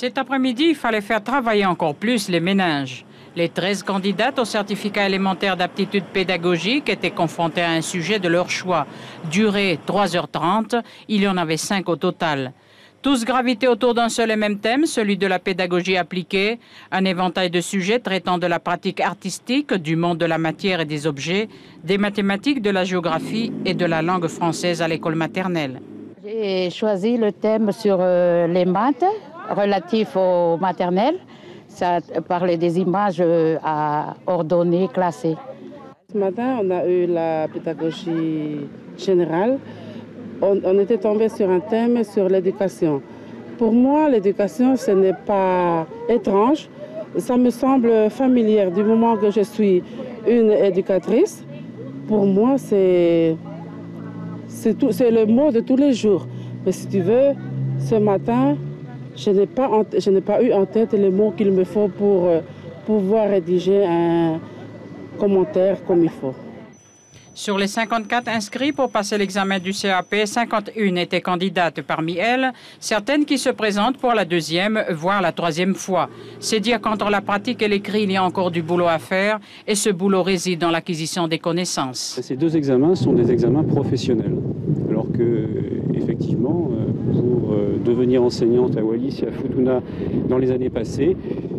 Cet après-midi, il fallait faire travailler encore plus les méninges. Les 13 candidates au certificat élémentaire d'aptitude pédagogique étaient confrontées à un sujet de leur choix. Durée 3h30, il y en avait 5 au total. Tous gravitaient autour d'un seul et même thème, celui de la pédagogie appliquée, un éventail de sujets traitant de la pratique artistique, du monde de la matière et des objets, des mathématiques, de la géographie et de la langue française à l'école maternelle. J'ai choisi le thème sur les maths relatifs aux maternelles. Ça parlait des images à ordonner, classer. Ce matin, on a eu la pédagogie générale. On était tombé sur un thème sur l'éducation. Pour moi, l'éducation, ce n'est pas étrange. Ça me semble familier du moment que je suis une éducatrice. Pour moi, c'est le mot de tous les jours. Mais si tu veux, ce matin, je n'ai pas eu en tête les mots qu'il me faut pour pouvoir rédiger un commentaire comme il faut. Sur les 54 inscrits pour passer l'examen du CAP, 51 étaient candidates. Parmi elles, certaines qui se présentent pour la deuxième, voire la troisième fois. C'est dire qu'entre la pratique et l'écrit, il y a encore du boulot à faire, et ce boulot réside dans l'acquisition des connaissances. Ces deux examens sont des examens professionnels, alors que, effectivement, pour devenir enseignante à Wallis et à Futuna dans les années passées,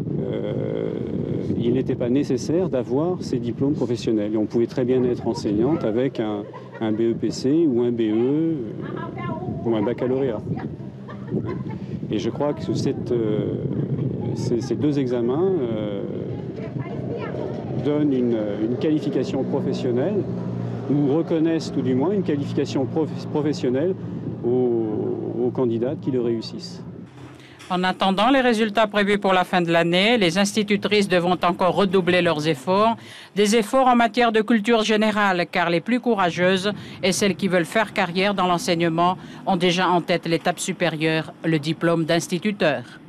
il n'était pas nécessaire d'avoir ces diplômes professionnels. Et on pouvait très bien être enseignante avec un BEPC ou un BE ou un baccalauréat. Et je crois que ces deux examens donnent une qualification professionnelle, ou reconnaissent tout du moins une qualification professionnelle aux candidats qui le réussissent. En attendant les résultats prévus pour la fin de l'année, les institutrices devront encore redoubler leurs efforts, des efforts en matière de culture générale, car les plus courageuses et celles qui veulent faire carrière dans l'enseignement ont déjà en tête l'étape supérieure, le diplôme d'instituteur.